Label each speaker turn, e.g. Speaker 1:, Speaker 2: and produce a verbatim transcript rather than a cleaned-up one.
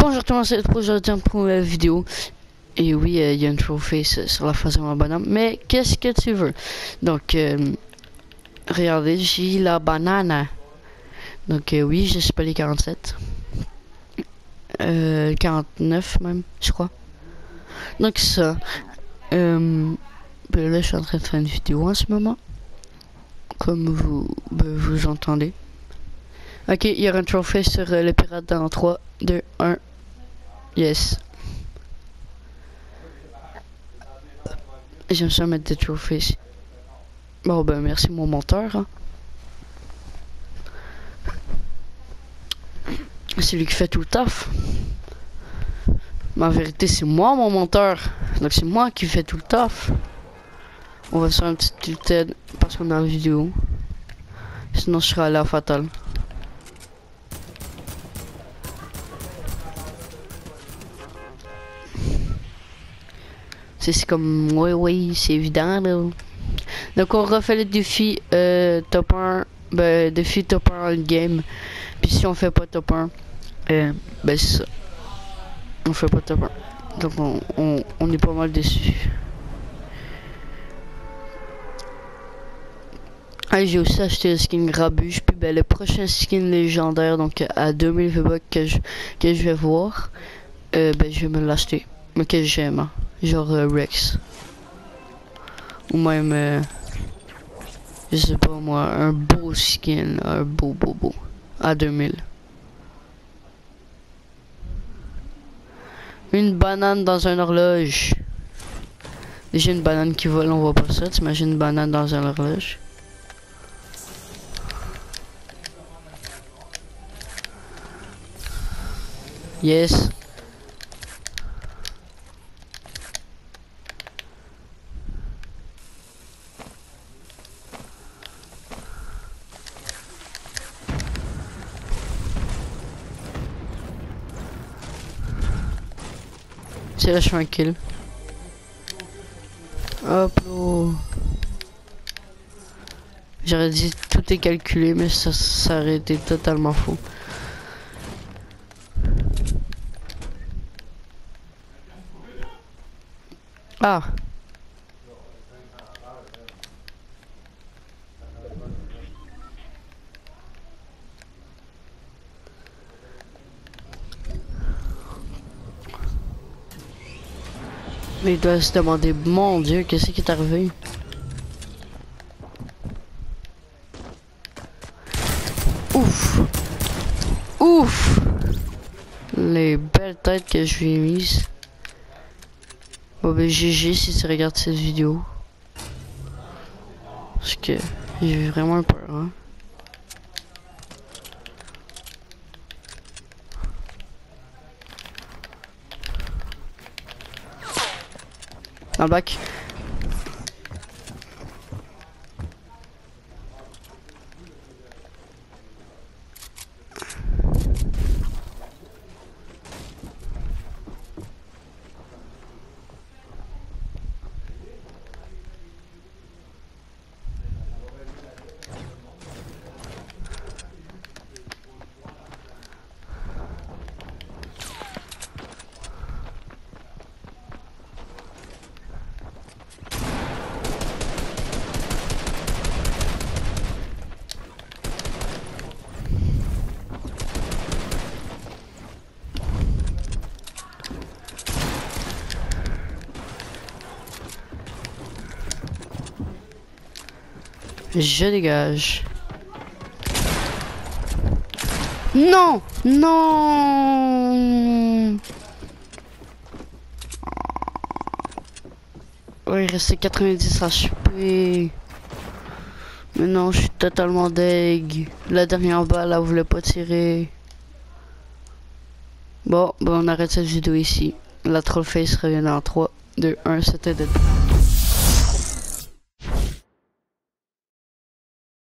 Speaker 1: Bonjour tout le monde, c'est aujourd'hui pour la vidéo. Et oui, il euh, y a une trophée sur la face de ma banane. Mais qu'est-ce que tu veux? Donc, euh, regardez, j'ai la banane. Donc, euh, oui, je suis pas les quarante-sept. Euh, quarante-neuf même, je crois. Donc, ça. Euh, ben là, je suis en train de faire une vidéo en ce moment. Comme vous, ben, vous entendez. Ok, il y aura un trophée sur euh, le pirate dans trois, deux, un. Yes. J'aime ça mettre des trophées. Bon ben merci mon monteur. Hein. C'est lui qui fait tout le taf. Mais en vérité c'est moi mon monteur. Donc c'est moi qui fais tout le taf. On va se faire un petit tilted parce qu'on est en vidéo. Sinon je serai à la fatale. C'est comme oui oui c'est évident là. Donc on refait le défi euh, top un. Ben défi top un en game. Puis si on fait pas top un, euh, ben c'est ça. On fait pas top un. Donc on, on, on est pas mal déçus. Ah, j'ai aussi acheté le skin Grabuge. Puis ben le prochain skin légendaire, donc à deux mille V-Bucks que je, que je vais voir, euh, ben je vais me l'acheter. Mais que j'aime. Hein. Genre euh, Rex. Ou même, euh, je sais pas moi, un beau skin. Un beau beau beau. À deux mille. Une banane dans un horloge. Déjà une banane qui vole, on voit pas ça. T'imagines une banane dans un horloge. Yes. C'est là je fais un kill. Hop là. J'aurais dit tout est calculé mais ça, ça aurait été totalement faux. Ah. Mais il doit se demander, mon Dieu, qu'est-ce qui est arrivé? Ouf! Ouf! Les belles têtes que je lui ai mises. Bon ben G G si tu regardes cette vidéo. Parce que j'ai eu vraiment peur, hein. Un bac. Je dégage. Non, non. Ouais, il restait quatre-vingt-dix H P. Mais non, je suis totalement deg. La dernière balle, elle voulait pas tirer. Bon, bon, on arrête cette vidéo ici. La troll face revient dans trois, deux, un, c'était de